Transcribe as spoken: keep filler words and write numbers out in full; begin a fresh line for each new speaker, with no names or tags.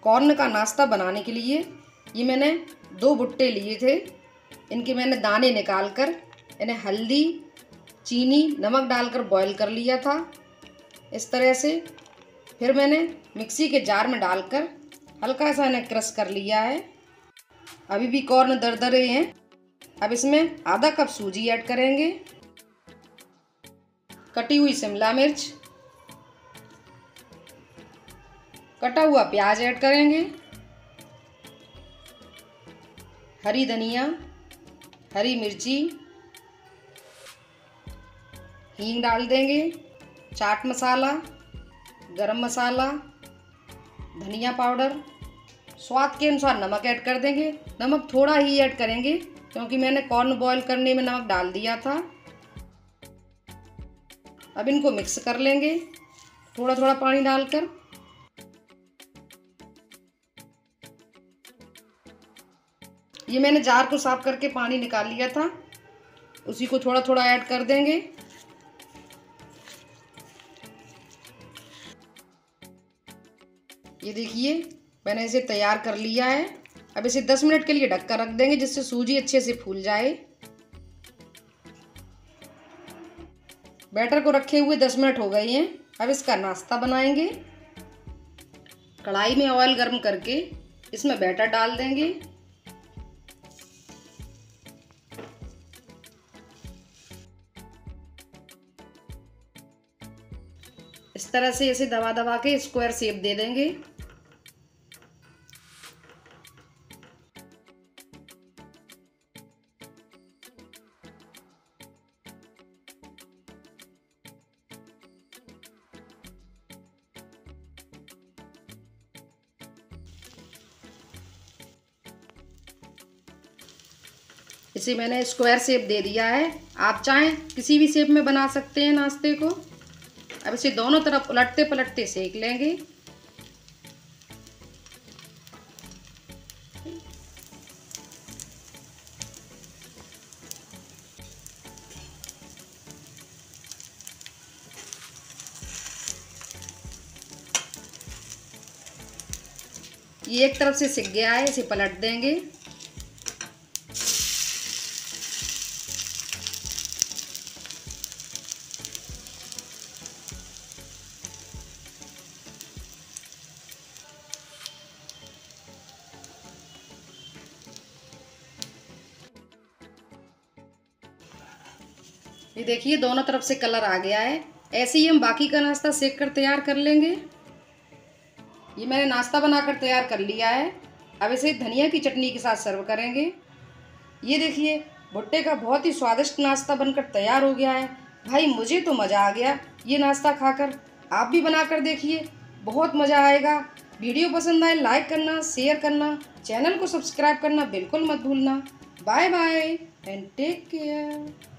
Corn का नाश्ता बनाने के लिए ये मैंने दो भुट्टे लिए थे। इनके मैंने दाने निकाल कर इन्हें हल्दी, चीनी, नमक डालकर बॉईल कर लिया था इस तरह से। फिर मैंने मिक्सी के जार में डालकर हल्का सा इन्हें क्रश कर लिया है। अभी भी कॉर्न दरदरे हैं। अब इसमें आधा कप सूजी ऐड करेंगे, कटी हुई शिमला मिर्च, कटा हुआ प्याज ऐड करेंगे, हरी धनिया, हरी मिर्ची, हींग डाल देंगे, चाट मसाला, गरम मसाला, धनिया पाउडर, स्वाद के अनुसार नमक ऐड कर देंगे। नमक थोड़ा ही ऐड करेंगे क्योंकि मैंने कॉर्न बॉईल करने में नमक डाल दिया था। अब इनको मिक्स कर लेंगे थोड़ा थोड़ा पानी डालकर। ये मैंने जार को साफ करके पानी निकाल लिया था, उसी को थोड़ा थोड़ा ऐड कर देंगे। ये देखिए मैंने इसे तैयार कर लिया है। अब इसे दस मिनट के लिए ढक कर रख देंगे जिससे सूजी अच्छे से फूल जाए। बैटर को रखे हुए दस मिनट हो गए हैं। अब इसका नाश्ता बनाएंगे। कढ़ाई में ऑयल गर्म करके इसमें बैटर डाल देंगे। इस तरह से इसे दबा दबा के स्क्वायर शेप दे देंगे। इसे मैंने स्क्वायर शेप दे दिया है। आप चाहें किसी भी शेप में बना सकते हैं नाश्ते को। अब इसे दोनों तरफ उलटते पलटते सेक लेंगे। ये एक तरफ से सिक गया है, इसे पलट देंगे। ये देखिए दोनों तरफ से कलर आ गया है। ऐसे ही हम बाकी का नाश्ता सेक कर तैयार कर लेंगे। ये मैंने नाश्ता बनाकर तैयार कर लिया है। अब इसे धनिया की चटनी के साथ सर्व करेंगे। ये देखिए भुट्टे का बहुत ही स्वादिष्ट नाश्ता बनकर तैयार हो गया है। भाई मुझे तो मज़ा आ गया ये नाश्ता खाकर। आप भी बनाकर देखिए, बहुत मज़ा आएगा। वीडियो पसंद आए लाइक करना, शेयर करना, चैनल को सब्सक्राइब करना बिल्कुल मत भूलना। Bye bye and take care.